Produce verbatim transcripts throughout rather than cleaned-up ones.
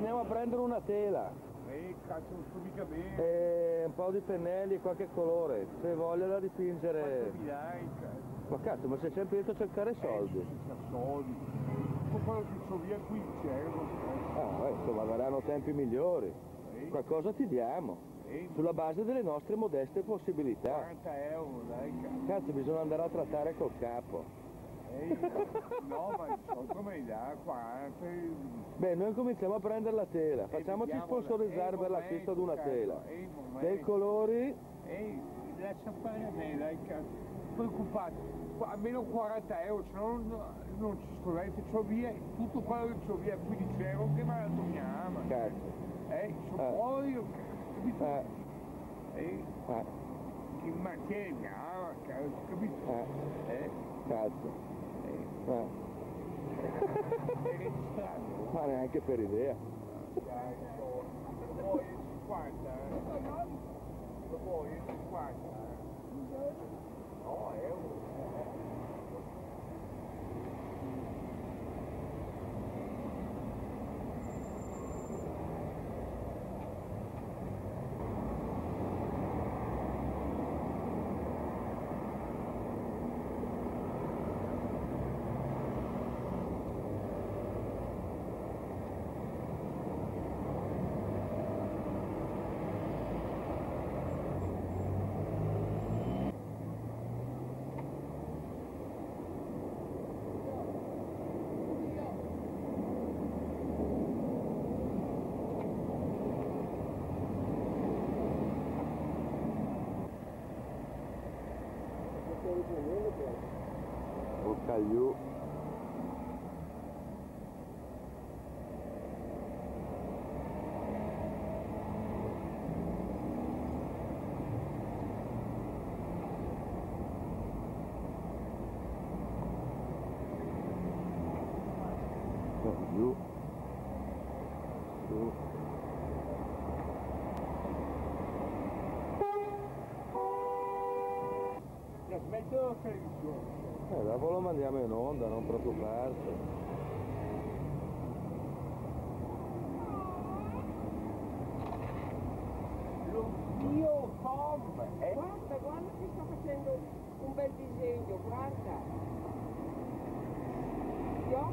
andiamo a prendere una tela. Eh, cazzo, non sto mica bene. E un po' di pennelli e qualche colore. Se hai voglia da dipingere. Quanto mi dai, cazzo? Ma cazzo, ma sei sempre dentro a cercare soldi. Eh, senza soldi. Tutto quello che c'ho via qui c'è. Ah, beh, insomma, verranno tempi migliori. Eh. Qualcosa ti diamo. Eh, Sulla base delle nostre modeste possibilità. quaranta euro, dai, cazzo. Cazzo, bisogna andare a trattare col capo. Eh, no, ma il soldo me li dà quaranta. Beh, noi cominciamo a prendere la tela. Facciamoci vediamo la- sponsorizzare eh, per l'acquisto di una momento, tela. cazzo, eh, momento. Dei colori. Ehi, lascia fare a me, dai, cazzo. Preoccupato. Qua- almeno quaranta euro, se no non, non ci sto dentro, c'ho via tutto quello che c'ho via qui di ferro che me la togliamo. Cazzo. Eh, sono Eh. fuori, capito? Eh, Eh, eh, che manteniamo, cazzo, capito? eh, Eh, cazzo. eh, Eh. è registrato. Ma neanche per idea. Dai, lo vuoi cinquanta, eh? Lo vuoi cinquanta, eh? No, euro. O cagliù. Giù. Giù. Ya smetto la televisione. Eh, dopo lo mandiamo in onda, non preoccuparti. Lo zio Tom, eh? Guarda, guarda che sta facendo un bel disegno, guarda. Io?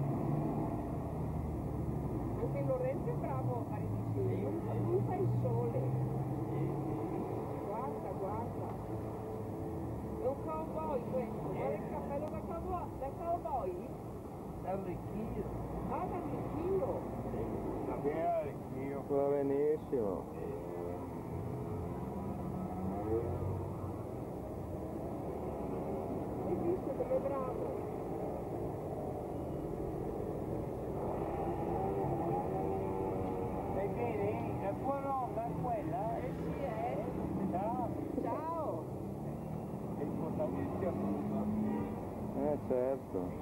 Anche Lorenzo è bravo a fare i disegni, ma lui fa il sole. Guarda, guarda. È un cowboy questo, guarda il cappello da cowboy. Da cowboy? Arricchio. Ah, da Ricchio. Va bene, arricchio. Va benissimo. Hai visto come è bravo? Stai bene? È buona onda quella? Eh sì, eh? Ciao. Ciao. È importante sia prima. Eh, certo.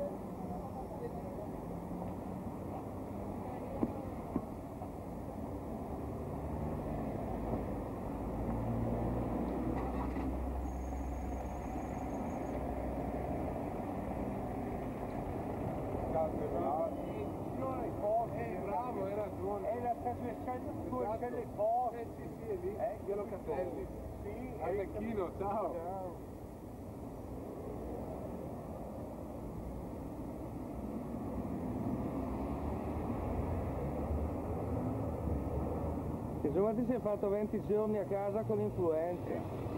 Eh, bravo, hai ragione. È la trasversale due delle cose. Eh sì, sì, è lì. Eh, Glielo Catelli. Sì, Arlecchino, ciao. Ciao. Insomma ti sei fatto venti giorni a casa con l'influenza.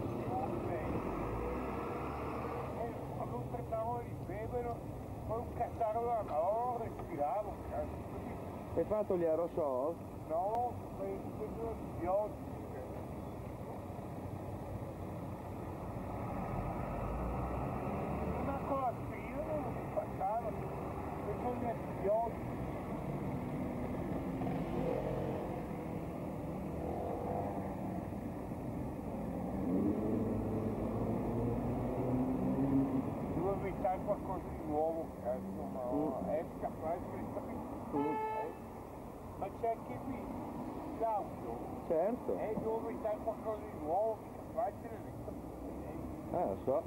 Quando un tratavo di bevere, poi un cazzaro da no, respiravo, cazzo. Hai fatto gli aerosol? No, sei quello di oggi. Una colazione non si passava, questo gli antibiotici. Devo inventare qualcosa di nuovo, cazzo, no, Mm. è capace di Mm. eh? Ma c'è anche qui l'auto, Certo. eh, devo inventare qualcosa di nuovo, capace di Ah, lo so.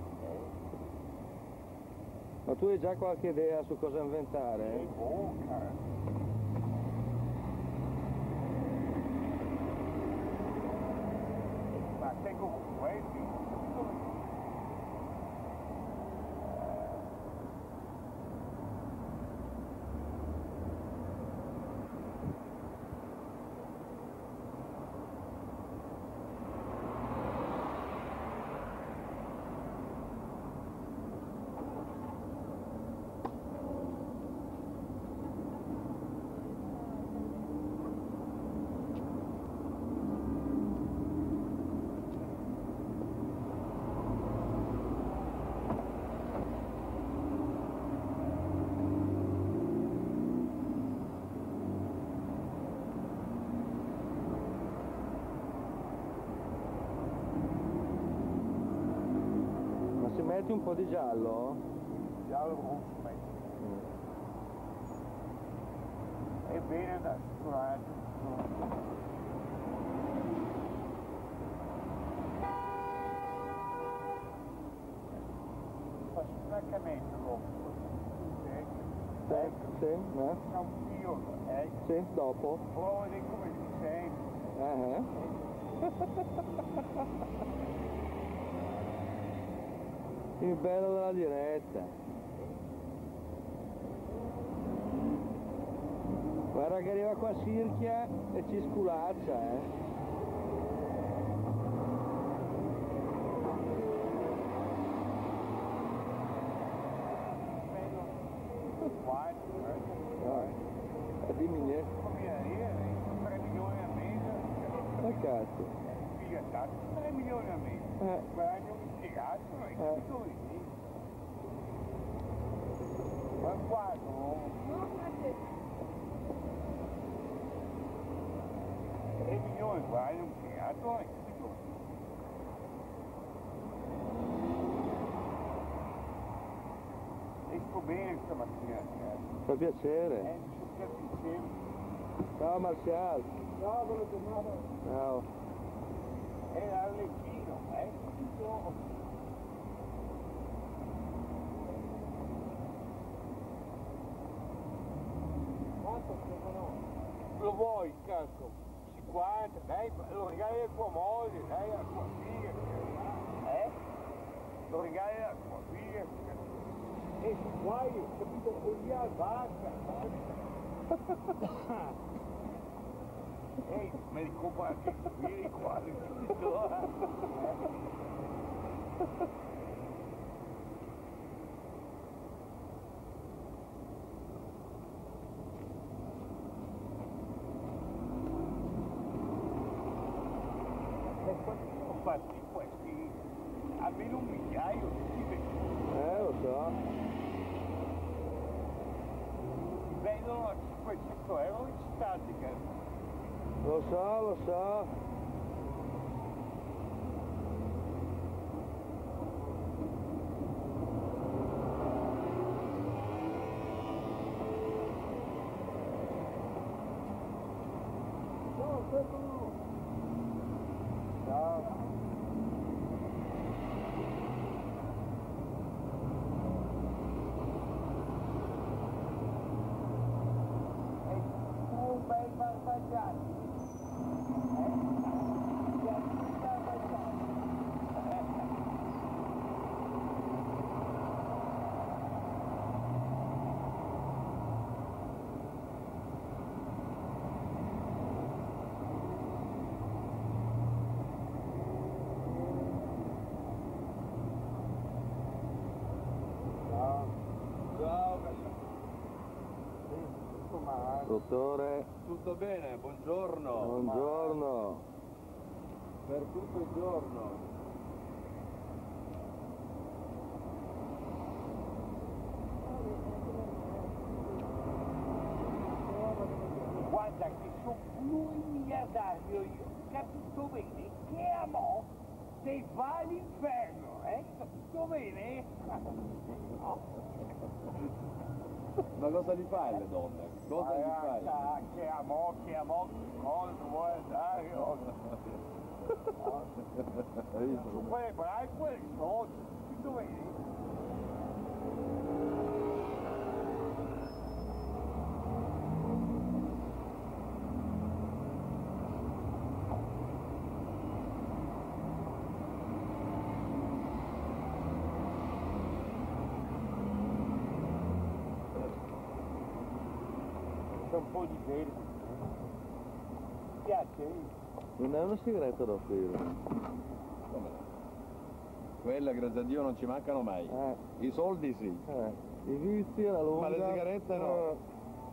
Ma tu hai già qualche idea su cosa inventare? eh, boh, cazzo. questi, capito? Ma se metti un po' di giallo? Giallo rosso metti. È bene da assicurare. Faccio un staccamento dopo. Sì, sì, eh? Fa un filo, eh? Sì, dopo. Prova a vedere come si sente. Eh, eh. Il bello della diretta. Guarda che arriva qua Sirchia e ci sculaccia, eh. No, dimmi niente. tre milioni al mese. Ma cazzo. Figa tanto, tre milioni al mese. Eh. Guadagno un impiegato, hai Eh. capito lì? Ma quando? No, grazie. tre milioni guadagno un impiegato, hai capito? E sto bene stamattina, ragazzi. Fa piacere. Eh, mi sono piaciuto insieme. Ciao Marcial. Ciao, ve lo chiamavo. Ciao. Era Arlecchino, eh? Capito? Quanto no? Lo vuoi, cazzo? cinquanta, dai, lo regali a tua moglie, dai, alla tua figlia, eh? Lo regali alla tua figlia, e se vuoi, capito, così al basta, ehi, me li compro anche qui, quasi, capito? E quanti sono fatti questi? Almeno un migliaio di venduti. Eh, lo so. Si vendono a cinquecento euro in statica. Lo so, lo so. No, questo no. Ciao. E tu un bel barbaggiato. Ciao, Dottore, Tutto bene, buongiorno. buongiorno. Per tutto il giorno. Guarda che sono pluri-miliardario io, capito bene? Che a mo' se va all'inferno, eh? Capito bene? Ma cosa gli fai alle donne? Cosa gli fai? Ragazza, che a mo', che a mo', cosa vuoi andare? Oh, Hai visto? su quelle bravi, quelli soldi, capito bene? c'è un po' di verde. Ti piace? Non è una sigaretta da offrire. Come no? Quella, grazie a Dio, non ci mancano mai. Eh. I soldi sì. Eh, i vizi alla lunga. Ma le sigarette no. Eh.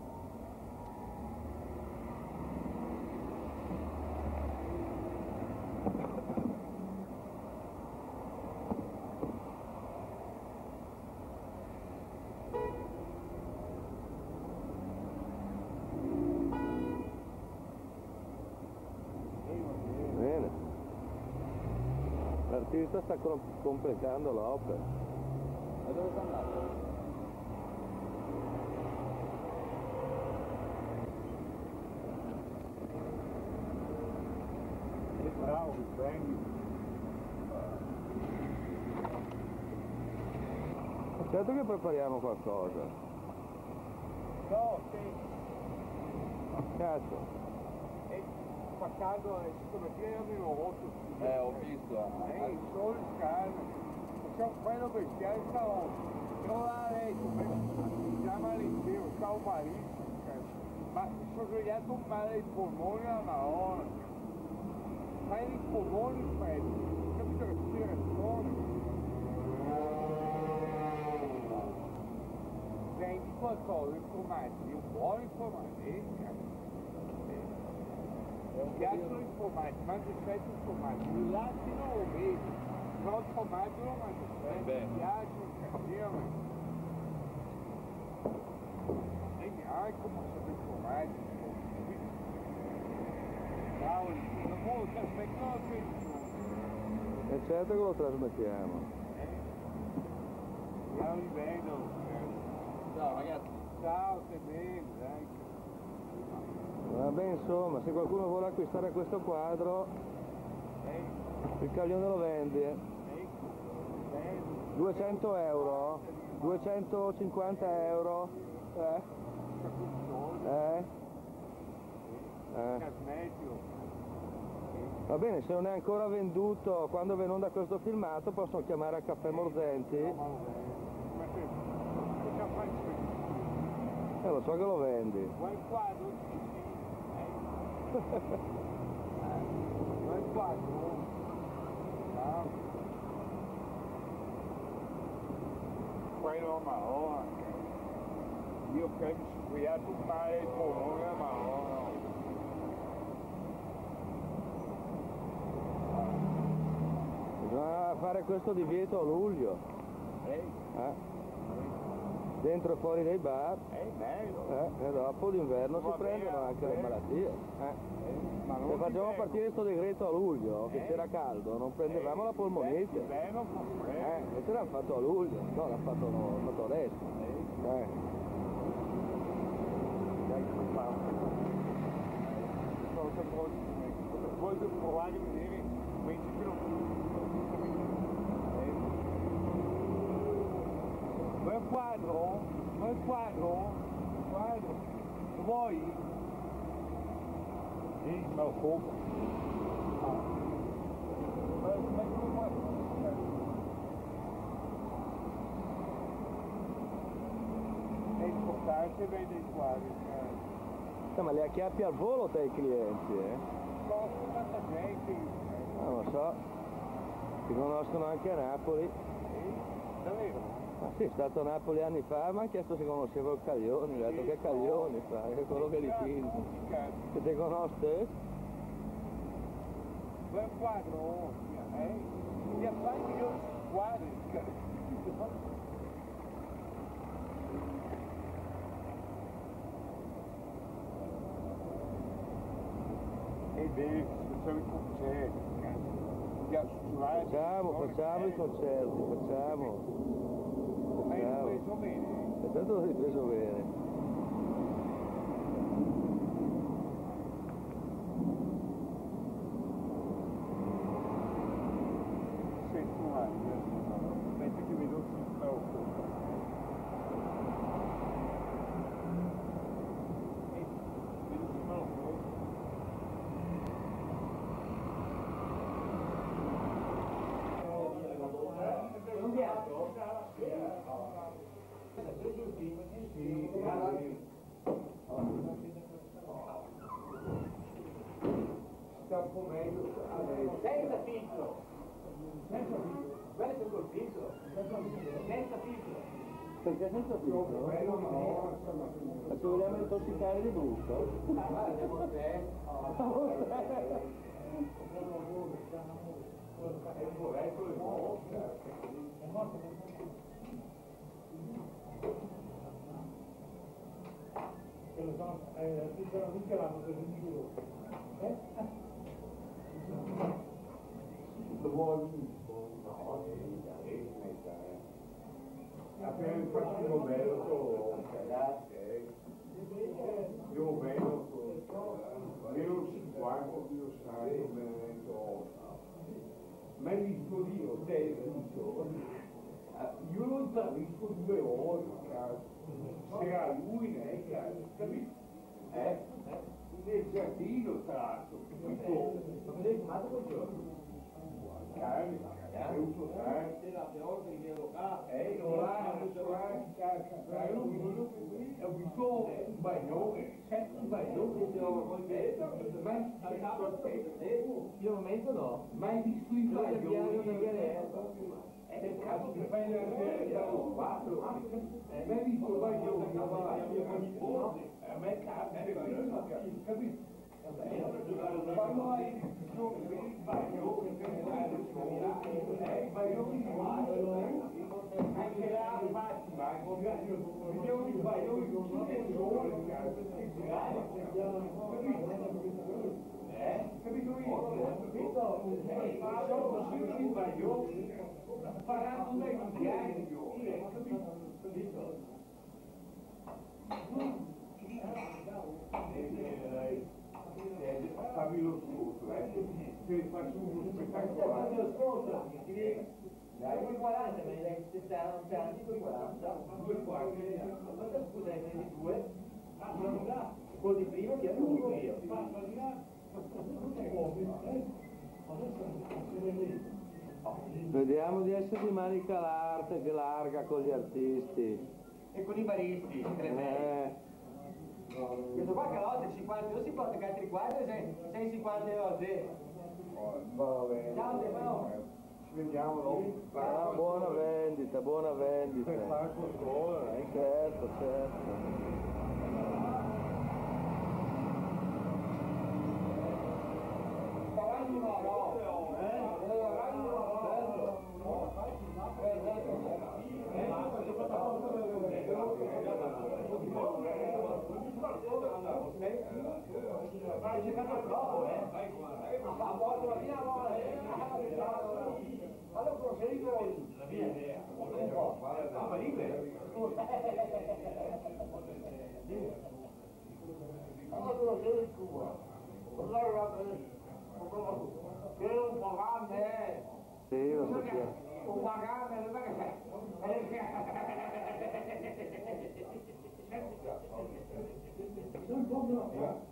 Bene. L'artista sta com- completando l'opera. Ma dove sta andando? È bravo, mi prendi. Certo che prepariamo qualcosa. No, sì. Cazzo. E fa caldo, e stamattina avevo otto. Eh, ho visto. Eh, il sole scalda. C'è un bello bestiale stanotte. Io l'ho letto, mi chiama all'interno, stavo malissimo. Ma mi sono svegliato un male ai polmoni alla Madonna. Ma i polmoni freddi, capito che si risponde? Prendi qualcosa, informati, un buon informati, eh, mi piacciono i formaggi, mangio spesso i formaggi, il latte non lo vedo, però il formaggio lo mangio spesso, bene. mi piace un casino a me. E neanche come sono i formaggi, cavoli, sono molto aspettato che È certo che lo trasmettiamo. io li vedo. Ciao ragazzi. Ciao, stai bene, dai. Vabbè, insomma, se qualcuno vuole acquistare questo quadro, Ehi, il caglione lo vendi. eh. ehi, bene. duecento euro? duecentocinquanta euro? Eh? Eh? Eh. Cosmetico. Va bene, se non è ancora venduto, quando vengono da questo filmato possono chiamare a Caffè Morzenti. No, ma lo vedo. Ma che cosa fai? Eh, lo so che lo vendi. Vuoi il quadro? Sì, sì. Eh. Vuoi il quadro? No. Quello marrone. Io che mi sono svegliato un male il polmone marrone. Bisogna fare questo divieto a luglio. Ehi, Eh? Dentro e fuori dai bar. è bello. Eh? E dopo d'inverno si Va prendono bene, anche le bene. malattie. Eh? Ma Se non facciamo ti partire questo decreto a luglio, che Eh? c'era caldo, non prendevamo la polmonite. Bello, Eh, invece l'hanno fatto a luglio, no, l'hanno fatto, l'hanno fatto adesso. Eh. Voglio provare a vedere mentre che lo vuoi un quadro? Vuoi un quadro? Un quadro? Lo vuoi? Sì, me lo compro. Ah. Ma ma come vuoi? È importante vedere i quadri, cioè. Eh, ma li acchiappi al volo te i clienti, eh? Conosco tanta gente, Non lo so. Ti conoscono anche a Napoli. eh? Davvero? Ma sì, è stato a Napoli anni fa, mi hanno chiesto se conoscevo il Caglioni, ho detto che Caglioni fa, che è quello che li pinta. Che te conosce? Vuoi un quadro? Eh? Gli affari migliori sono quadri. E beh, facciamo i concerti, cazzo. Facciamo, facciamo i concerti, facciamo. Hai Facciamo. preso bene? E tanto l'ho ripreso bene. Sento un attimo. Aspetta che vedo il troppo. Eh, vedo se me lo compro. Sì, grazie. filtro. Senza filtro. Questo è col filtro. Senza filtro. Perché senza filtro? Ma ci vogliamo intossicare di brutto? Appena il fascino bello, io vedo meno cinquanta, io sai, ma hai visto Dio, te hai visto? Io lo intravisto due ore, cazzo. C'era lui, lei, cazzo, capito? Eh? Nel giardino, tra l'altro, capito? Ma me l'hai fumato quel giorno? Carne, è un suo carne. Eh, non l'ha, non l'ha, ho visto un bagnone, sette bagnoni, Io al momento no. mai visto i bagnoni? Eh, Cazzo, ti fai la quattro, mai visto bagnoni? A me cazzo, capito? Quando hai visto il bagnone, i bagnoni anche là Fatima, vediamo i bagnoni tutti e sole, cazzo, eh? Capito io? Sono solo i bagnoni, parlando dai diario, capito? Fammi lo scontro, eh? Se faccio uno spettacolo. Fammi lo scontro, dai, due quaranta, me ne dai sessanta anni, due quaranta. due quaranta. Scusa, ne prendi due? Quello di prima che avevo io. Vediamo di essere di manica larga, che larga con gli artisti. E con i baristi, Eh. questo qua calotta cinquanta, non si porta che altri quadri, sei cinquanta volte. Ciao Stefano. Ci vediamo dopo. Ah, buona vendita, buona vendita. Per fare qualcosa, eh? Certo, certo. Hai giocato troppo, eh? Ma volta la mia volta, allora prosegui la mia idea. Ma libero. Allora prosegui il tuo. Allora che è un pagante. Sì, lo sappiamo. Un pagante, non è che sei.